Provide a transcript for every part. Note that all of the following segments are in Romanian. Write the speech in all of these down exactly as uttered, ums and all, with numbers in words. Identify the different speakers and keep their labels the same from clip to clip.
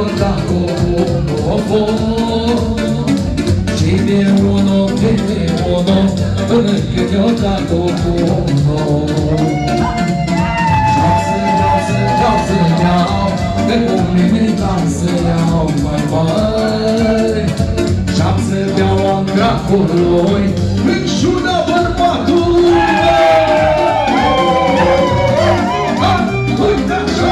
Speaker 1: dracu uno vor și de uno de uno până cât eu dracu uno. Vreau să vreau să iau, că cu mine să iau mai mari. Și-am să beau în dracului, în șuna bărbatului. Uite așa!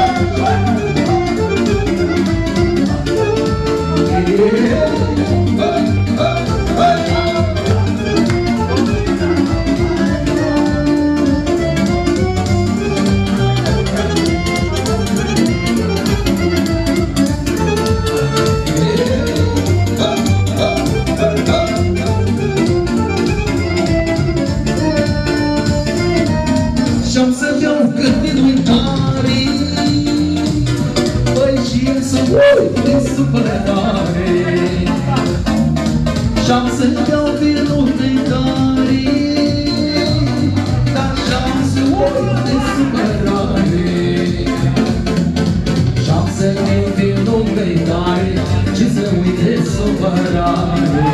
Speaker 1: Și-am să beau cât din tare, băi, și el să uit din supărare. Și-am să beau vinul din tare, dar și-am să uit din supărare. Și-am să beau vinul din tare și să uit din supărare.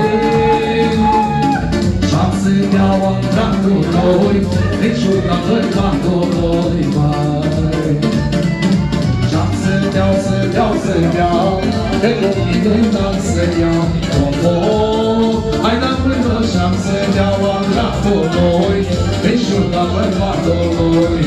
Speaker 1: Și-am să beau în dracului, deci una bărbatului mare. Și-am să beau, să beau, să beau, că cu mine n-am să iau comor. Hai da până și-am să beau în dracului, deci una bărbatului